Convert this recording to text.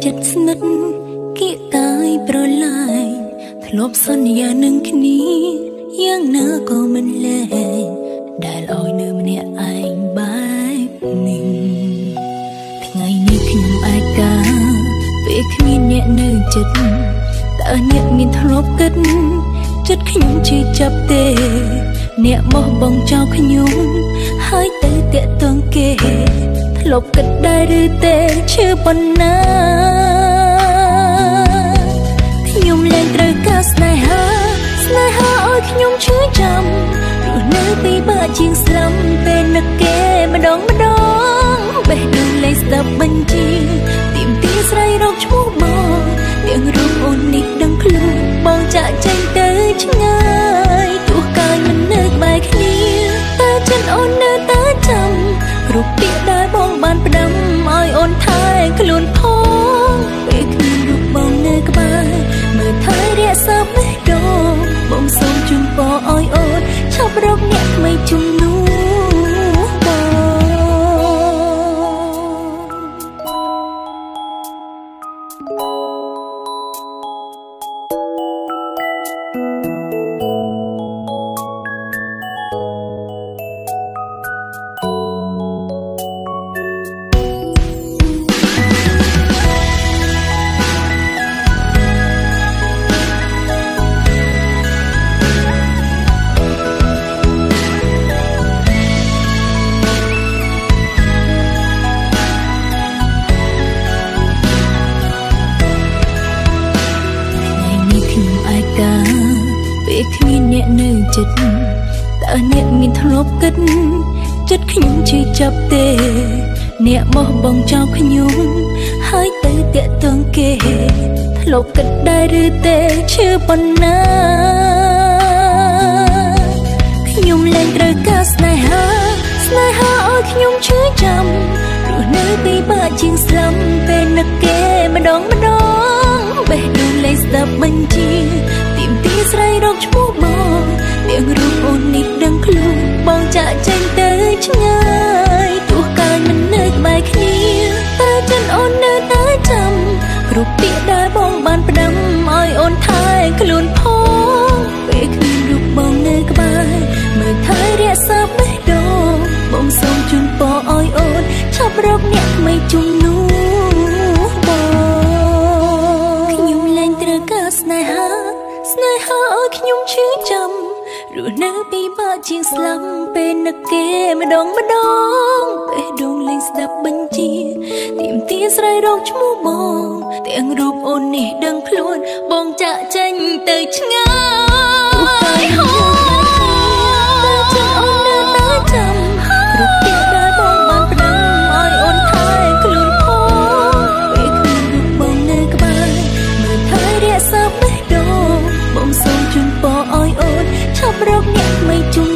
ចិត្តស្និទ្ធគៀកកាយប្រឡាយធ្លាប់សន្យានឹងគ្នាយ៉ាងណាក៏មិនលែងដែលឲ្យនៅម្នាក់ឯងបែបនេះថ្ងៃនេះខ្ញុំឯកាពេលគ្មានអ្នកនៅចិត្តតើអ្នកមានធ្លាប់គិតចិត្តខ្ញុំជឿចាប់ទេអ្នកបោះបង់ចោលខ្ញុំហើយទៅតាក់ទងគេធ្លាប់គិតដែរឬទេឈឺប៉ុណ្ណាខ្ញុំលែងត្រូវការស្នេហាឲ្យខ្ញុំឈឺចាំរស់នៅពីបាក់ជាងស្លាប់ពេលនឹកគេម្ដងបេះដូងលែងស្ដាប់បញ្ជាទីមទីស្រីរកឈ្មោះមកទាំងរូបអូននេះដឹងខ្លួនបងចាក់ចេញទៅឆ្ងាយទោះកាយមិននៅក្បែរគ្នាតែចិត្តអូននៅតែចាំគ្រប់ពាក្យដែលបងបានផ្ដាំឲ្យអូនថែខ្លួនផងពេលគ្មានរូបបងនៅក្បែរមើលថែរក្សាបេះដូងបងសូមជូនពរឲ្យអូនឈប់រកអ្នកថ្មីជំនួសពេលគ្មានអ្នកនៅចិត្តតើអ្នកមានធ្លាប់គិតចិត្តខ្ញុំជឿចាប់ទេអ្នកបោះបង់ចោលខ្ញុំហើយទៅតាក់ទងគេធ្លាប់គិតដែរឬទេឈឺប៉ុណ្ណាខ្ញុំលែងត្រូវការស្នេហាឲ្យខ្ញុំឈឺចាំរស់នៅពីបាក់ជាងស្លាប់ពេលនឹកគេម្ដងបេះដូងលែងស្ដាប់បញ្ជាទីមទីស្រីរកឈ្មោះមកទាំងរូបអូននេះដឹងខ្លួនបងចាក់ចេញទៅឆ្ងាយទោះកាយមិននៅក្បែរគ្នាតែចិត្តអូននៅតែចាំគ្រប់ពាក្យដែលបងបានផ្ដាំឲ្យអូនថែខ្លួនផងពេលគ្មានរូបបងនៅក្បែរមើលថែរក្សាបេះដូងបងសូមជូនពរឲ្យអូនឈប់រកអ្នកថ្មីជំនួសខ្ញុំលែងត្រូវការស្នេហាឲ្យខ្ញុំឈឺចាំរស់នៅពីបាក់ជាងស្លាប់ពេលនឹកគេម្ដងបេះដូងលែងស្ដាប់បញ្ជាទីមទីស្រីរកឈ្មោះបងទាំងរូបអូននេះដឹងខ្លួនបងចាក់ចេញទៅឆ្ងាយហូតែចិត្តអូននៅតែចាំគ្រប់ពាក្យដែលបងបានផ្ដាំឲ្យអូនថែខ្លួនផងពេលគ្មានរូបបងនៅក្បែរមើលថែរក្សាបេះដូងបងសូមជូនពរឲ្យអូនឈប់រកអ្នកថ្មីជំ